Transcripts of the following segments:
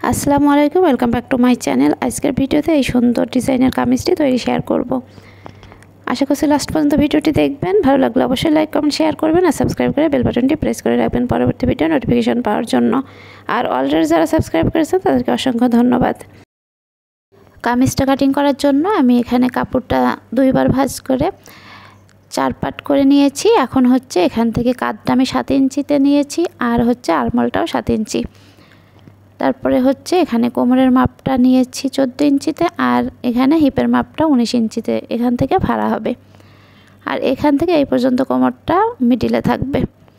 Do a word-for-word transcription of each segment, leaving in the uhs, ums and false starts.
আসসালামু আলাইকুম, welcome back to my channel. আজকের ভিডিওতে এই সুন্দর ডিজাইনের কামিজটি তৈরি শেয়ার করব। আশা করছি লাস্ট পর্যন্ত ভিডিওটি দেখবেন। ভালো লাগলে অবশ্যই লাইক কমেন্ট শেয়ার করবেন আর সাবস্ক্রাইব করে বেল বাটনটি প্রেস করে রাখবেন পরবর্তী ভিডিও নোটিফিকেশন পাওয়ার জন্য। আর অলরেডি যারা সাবস্ক্রাইব করেছেন তাদেরকে অসংখ্য ধন্যবাদ। কামিজটা কাটিং করার জন্য আমি এখানে কাপড়টা দুইবার ভাঁজ করে চার পাট করে নিয়েছি। এখন হচ্ছে এখান থেকে কাঁধটা আমি সাত ইঞ্চিতে নিয়েছি আর হচ্ছে আরমলটাও সাত ইঞ্চি। তারপরে হচ্ছে এখানে কোমরের মাপটা নিয়েছি চোদ্দো ইঞ্চিতে আর এখানে হিপের মাপটা উনিশ ইঞ্চিতে এখান থেকে ভাড়া হবে। আর এখান থেকে এই পর্যন্ত কোমরটা মিডিলে থাকবে।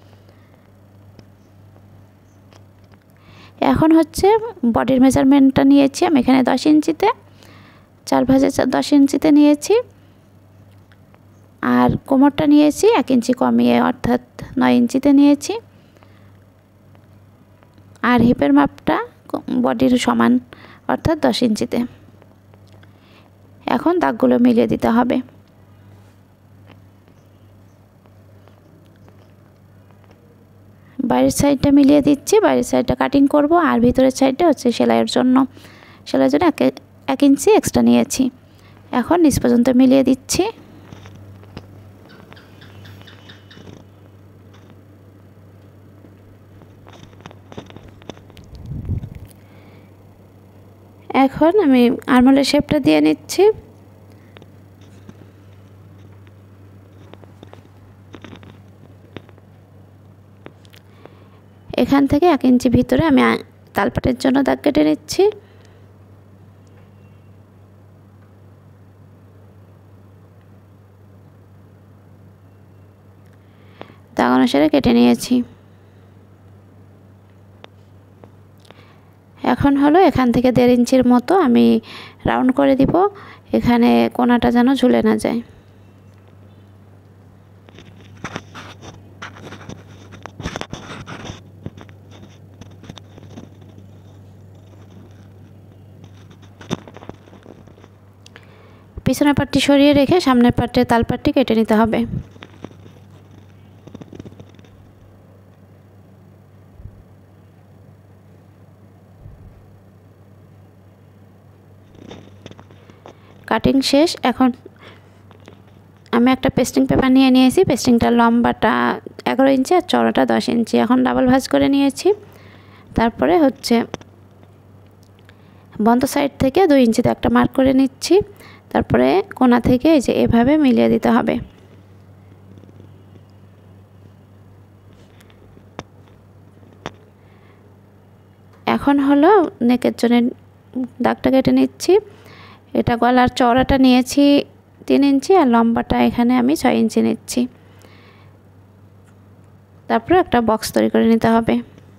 এখন হচ্ছে বডির মেজারমেন্টটা নিয়েছি আমি এখানে দশ ইঞ্চিতে, চার ভাঁজে দশ ইঞ্চিতে নিয়েছি। আর কোমরটা নিয়েছি এক ইঞ্চি কমিয়ে অর্থাৎ নয় ইঞ্চিতে নিয়েছি। আর হিপের মাপটা বডির সমান অর্থাৎ দশ ইঞ্চিতে। এখন দাগগুলো মিলিয়ে দিতে হবে। বাইরের সাইডটা মিলিয়ে দিচ্ছি, বাইরের সাইডটা কাটিং করব আর ভিতরের সাইডটা হচ্ছে সেলাইয়ের জন্য। সেলাইয়ের জন্য এক এক ইঞ্চি এক্সট্রা নিয়েছি। এখন নিচ পর্যন্ত মিলিয়ে দিচ্ছি। এখন আমি আরমোলের শেপটা দিয়ে নিচ্ছি। এখান থেকে এক ইঞ্চি ভিতরে আমি তালপাটের জন্য দাগ কেটে নিচ্ছি। দাগ অনুসারে কেটে নিয়েছি। এখন হলো এখান থেকে দেড় ইঞ্চির মতো আমি রাউন্ড করে দিব, এখানে কোনাটা যেন ঝুলে না যায়। পিছনের পাটটি সরিয়ে রেখে সামনের পাটের তালপাটটি কেটে নিতে হবে। কাটিং শেষ। এখন আমি একটা পেস্টিং পেপার নিয়ে নিয়েছি। পেস্টিংটার লম্বাটা এগারো ইঞ্চি আর চওড়াটা দশ ইঞ্চি। এখন ডাবল ভাঁজ করে নিয়েছি। তারপরে হচ্ছে বন্ধ সাইড থেকে দুই ইঞ্চিতে একটা মার্ক করে নিচ্ছি। তারপরে কোণা থেকে এই যে এভাবে মিলিয়ে দিতে হবে। এখন হলো নেকের জন্য দাগটা কেটে নিচ্ছি। এটা গলার চওড়াটা নিয়েছি তিন ইঞ্চি আর লম্বাটা এখানে আমি ছয় ইঞ্চি নিচ্ছি। তারপরে একটা বক্স তৈরি করে নিতে হবে।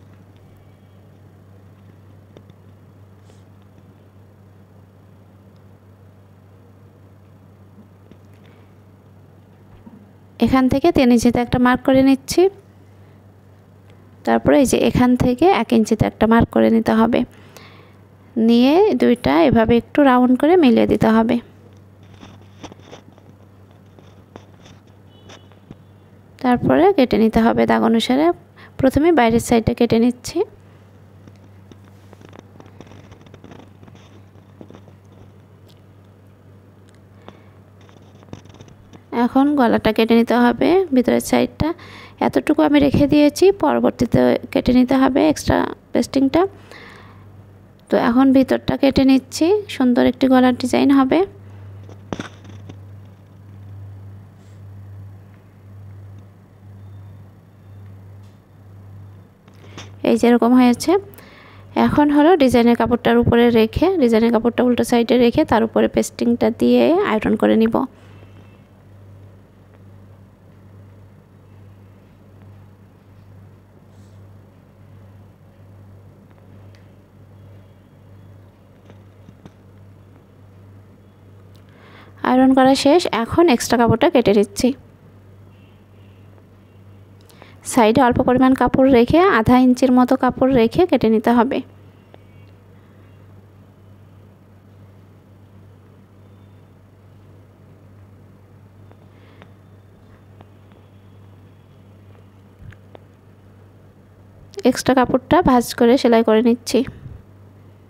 এখান থেকে তিন ইঞ্চিতে একটা মার্ক করে নিচ্ছি। তারপরে এই যে এখান থেকে এক ইঞ্চিতে একটা মার্ক করে নিতে হবে। নিয়ে দুইটা এভাবে একটু রাউন্ড করে মিলিয়ে দিতে হবে। তারপরে কেটে নিতে হবে দাগ অনুসারে। প্রথমে বাইরের সাইডটা কেটে নিচ্ছি। এখন গলাটা কেটে নিতে হবে, ভিতরের সাইডটা এতটুকু আমি রেখে দিয়েছি, পরবর্তীতে কেটে নিতে হবে এক্সট্রা পেস্টিংটা। তো এখন ভিতরটা কেটে নিচ্ছি, সুন্দর একটি গলার ডিজাইন হবে। এই যেরকম হয়েছে। এখন হলো ডিজাইনের কাপড়টার উপরে রেখে ডিজাইনের কাপড়টা উল্টো সাইডে রেখে তার উপরে পেস্টিংটা দিয়ে আয়রন করে নিব। আয়রন করা শেষ। এখন এক্সট্রা কাপড়টা কেটে নিচ্ছি। সাইডে অল্প পরিমাণ কাপড় রেখে আধা ইঞ্চির মতো কাপড় রেখে কেটে নিতে হবে। এক্সট্রা কাপড়টা ভাঁজ করে সেলাই করে নিচ্ছি।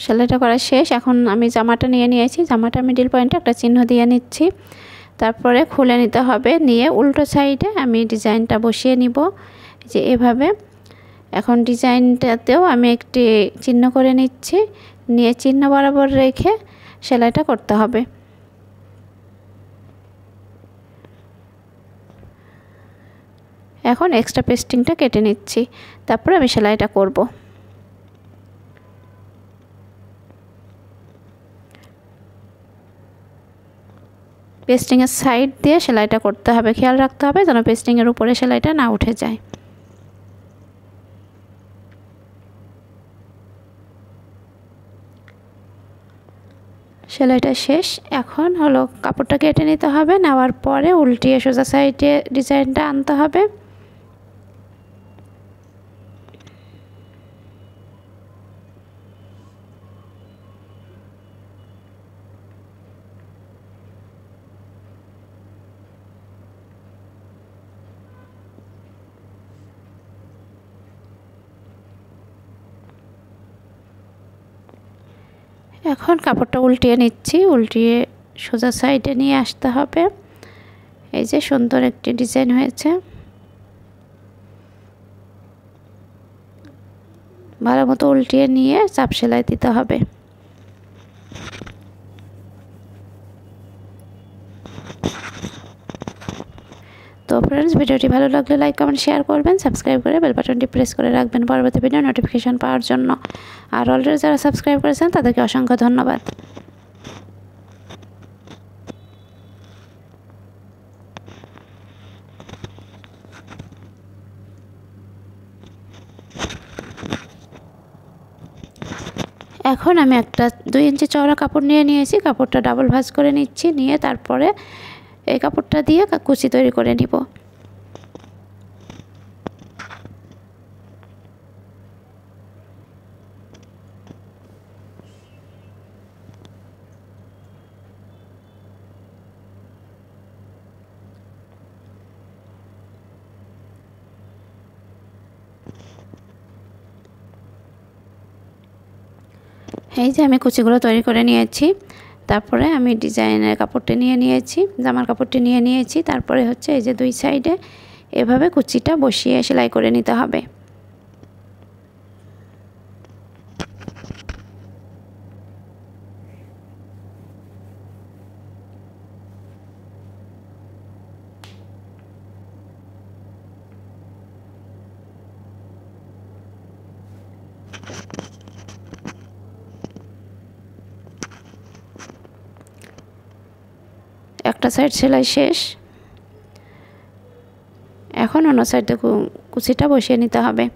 সেলাইটা করা শেষ। এখন আমি জামাটা নিয়ে নিয়েছি, জামাটা মিডল পয়েন্টে একটা চিহ্ন দিয়ে নিচ্ছি, তারপরে খুলে নিতে হবে। নিয়ে উল্টো সাইডে আমি ডিজাইনটা বসিয়ে নিব, যে এভাবে। এখন ডিজাইনটাতেও আমি একটি চিহ্ন করে নিচ্ছি, নিয়ে চিহ্ন বরাবর রেখে সেলাইটা করতে হবে। এখন এক্সট্রা পেস্টিংটা কেটে নিচ্ছি, তারপরে আমি সেলাইটা করব। পেস্টিংয়ের সাইড দিয়ে সেলাইটা করতে হবে, খেয়াল রাখতে হবে যেন পেস্টিংয়ের উপরে সেলাইটা না উঠে যায়। সেলাইটা শেষ। এখন হলো কাপড়টা কেটে নিতে হবে, নেওয়ার পরে উল্টিয়ে সোজা সাইডে ডিজাইনটা আনতে হবে। এখন কাপড়টা উল্টিয়ে নিচ্ছি, উল্টিয়ে সোজা সাইডে নিয়ে আসতে হবে। এই যে সুন্দর একটি ডিজাইন হয়েছে। ভালো মতো উল্টিয়ে নিয়ে চাপ সেলাই দিতে হবে। তো ফ্রেন্ডস, ভিডিওটি ভালো লাগলে লাইক কমেন্ট শেয়ার করবেন, সাবস্ক্রাইব করে বেল বাটনটি প্রেস করে রাখবেন পরবর্তী ভিডিও নোটিফিকেশন পাওয়ার জন্য। আর অলরেডি যারা সাবস্ক্রাইব করেছেন তাদেরকে অসংখ্য ধন্যবাদ। এখন আমি একটা দুই ইঞ্চি চওড়া কাপড় নিয়ে নিয়েছি, কাপড়টা ডাবল ভাঁজ করে নিচ্ছি, নিয়ে তারপরে এই কাপড়টা দিয়ে কুচি তৈরি করে নিব। এই যে আমি কুচিগুলো তৈরি করে নিয়েছি, তারপরে আমি ডিজাইনের কাপড়টি নিয়ে নিয়েছি, জামার কাপড়টি নিয়ে নিয়েছি, তারপরে হচ্ছে এই যে দুই সাইডে এভাবে কুচিটা বসিয়ে সেলাই করে নিতে হবে। একটা সাইড সেলাই শেষ। এখন অন্য সাইডে কুচিটা বসিয়ে নিতে হবে।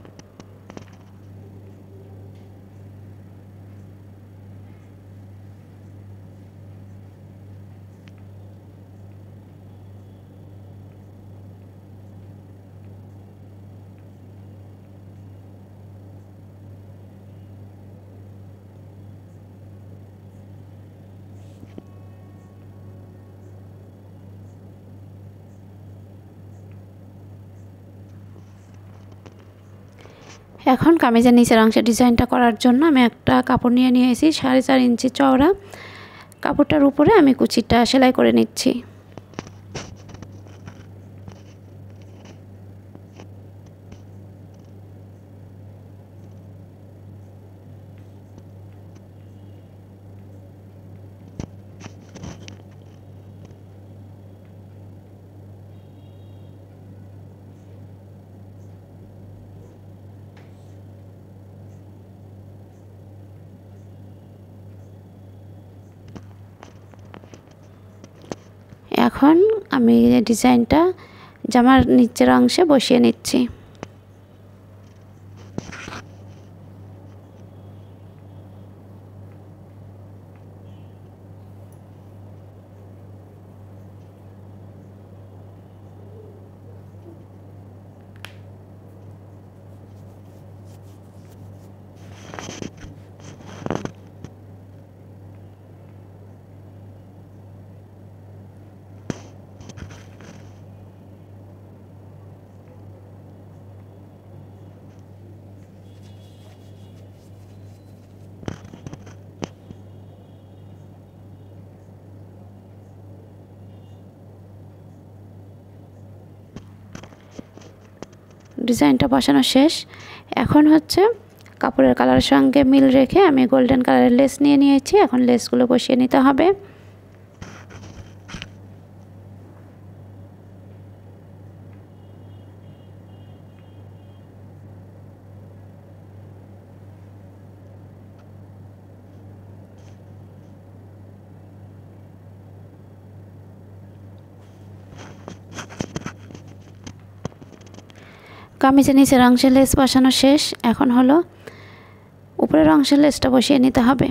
এখন কামিজের নিচের অংশে ডিজাইনটা করার জন্য আমি একটা কাপড় নিয়ে নিয়েছি সাড়ে চার ইঞ্চি চওড়া। কাপড়টার উপরে আমি কুচিটা সেলাই করে নিচ্ছি। এখন আমি ডিজাইনটা জামার নিচের অংশে বসিয়ে নিচ্ছি। ডিজাইনটা বসানো শেষ। এখন হচ্ছে কাপড়ের কালারের সঙ্গে মিল রেখে আমি গোল্ডেন কালারের লেস নিয়ে নিয়েছি। এখন লেসগুলো বসিয়ে নিতে হবে। কামিজের নিচের অংশের লেস বসানো শেষ। এখন হলো উপরের অংশের লেসটা বসিয়ে নিতে হবে।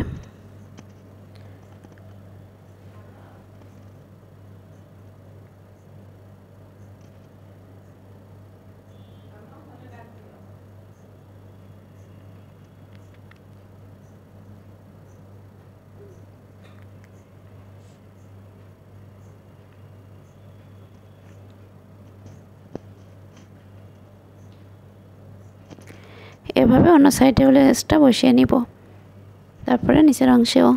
এভাবে অন্য সাইডেও লেসটা বসিয়ে নিব, তারপরে নিচের অংশেও।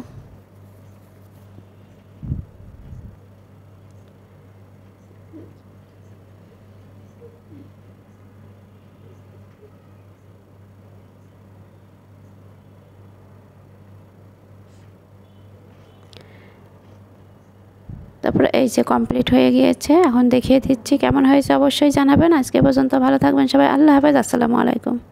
তারপরে এই যে কমপ্লিট হয়ে গিয়েছে। এখন দেখিয়ে দিচ্ছি কেমন হয়েছে, অবশ্যই জানাবেন। আজকে পর্যন্ত ভালো থাকবেন সবাই। আল্লাহ হাফেজ, আসসালামু আলাইকুম।